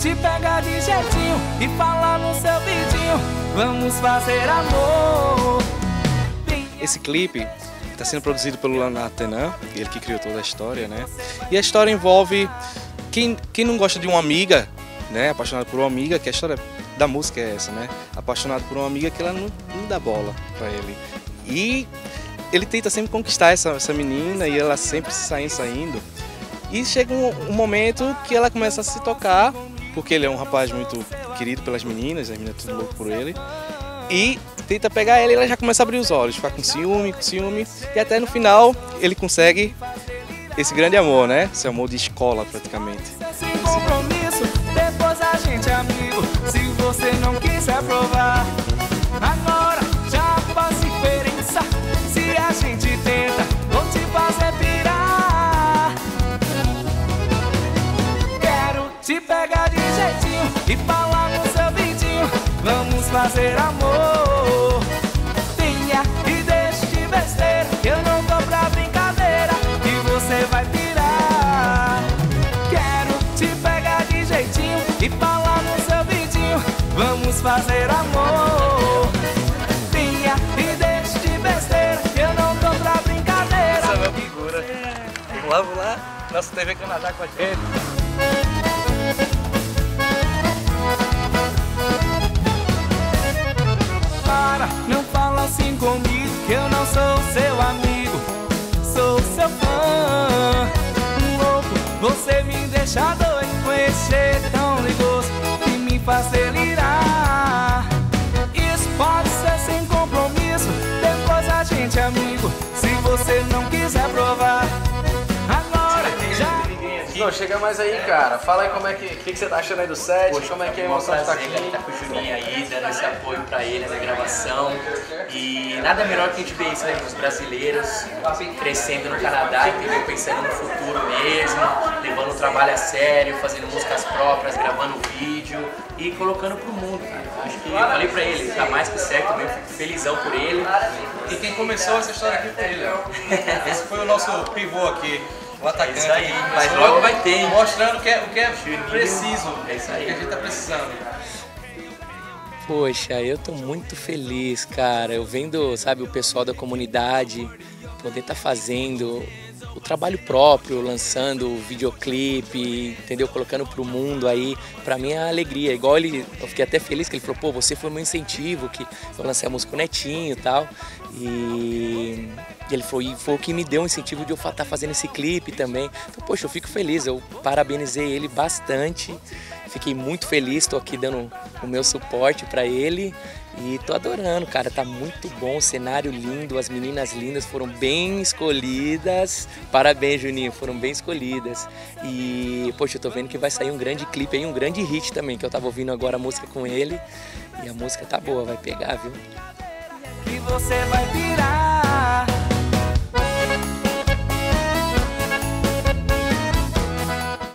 te pegar de jeitinho e falar no seu vidinho, vamos fazer amor. Esse clipe está sendo produzido pelo Leonardo Tenan, ele que criou toda a história, né? E a história envolve quem não gosta de uma amiga, né? Apaixonado por uma amiga, que a história da música é essa, né? Apaixonado por uma amiga que ela não dá bola para ele. E ele tenta sempre conquistar essa menina e ela sempre saindo. E chega um momento que ela começa a se tocar, porque ele é um rapaz muito querido pelas meninas, as meninas tudo louco por ele. E tenta pegar ela e ela já começa a abrir os olhos, ficar com ciúme. E até no final ele consegue esse grande amor, né? Esse amor de escola praticamente. Sem compromisso, depois a gente é amigo. Se você não quiser provar, agora já faz diferença. Se a gente tenta, vou te fazer pirar. Quero te pegar de jeitinho e falar no seu vidinho, vamos fazer amor. Venha e deixe de besteira, eu não tô pra brincadeira e você vai pirar. Quero te pegar de jeitinho e falar no seu vidinho, vamos fazer amor. Venha e deixe de besteira, eu não tô pra brincadeira. Essa é a minha figura. Vamos lá, nossa TV Canadá com a gente. Não fala assim comigo, que eu não sou seu amigo, sou seu fã. Louco, você me deixa doido com esse jeito tão ligoso que me faz delirar. Isso pode ser sem compromisso, depois a gente é amigo. Se você não quiser provar, agora já... Não, chega mais aí, cara. Fala aí como é que você tá achando aí do set, Poxa, como é que é a emoção de estar aqui. Tá com o Juninho aí, dando esse apoio pra ele na gravação. E nada melhor que a gente ver isso aí nos brasileiros crescendo no Canadá, entendeu? Pensando no futuro mesmo, levando o trabalho a sério, fazendo músicas próprias, gravando vídeo e colocando pro mundo, cara. Acho que eu falei pra ele, tá mais que certo, também fico felizão por ele. E quem começou essa história aqui foi ele, ó. Esse foi o nosso pivô aqui. O atacante, isso aí, mas logo vai ter, hein? Mostrando o que é preciso, é isso aí. o que a gente tá precisando. Poxa, eu tô muito feliz, cara. Eu vendo, sabe, o pessoal da comunidade poder estar fazendo o trabalho próprio, lançando o videoclipe, entendeu? Colocando pro mundo aí, pra mim é uma alegria. Igual eu fiquei até feliz que ele falou, pô, você foi meu incentivo, que eu lancei a música Netinho e tal. E ele falou, e foi o que me deu um incentivo de eu estar fazendo esse clipe também. Então, poxa, eu fico feliz, eu parabenizei ele bastante. Fiquei muito feliz, tô aqui dando o meu suporte pra ele. E tô adorando, cara, tá muito bom, o cenário lindo, as meninas lindas foram bem escolhidas. Parabéns, Juninho, foram bem escolhidas. E, poxa, eu tô vendo que vai sair um grande clipe aí, um grande hit também, que eu tava ouvindo agora a música com ele. E a música tá boa, vai pegar, viu? Que você vai pirar.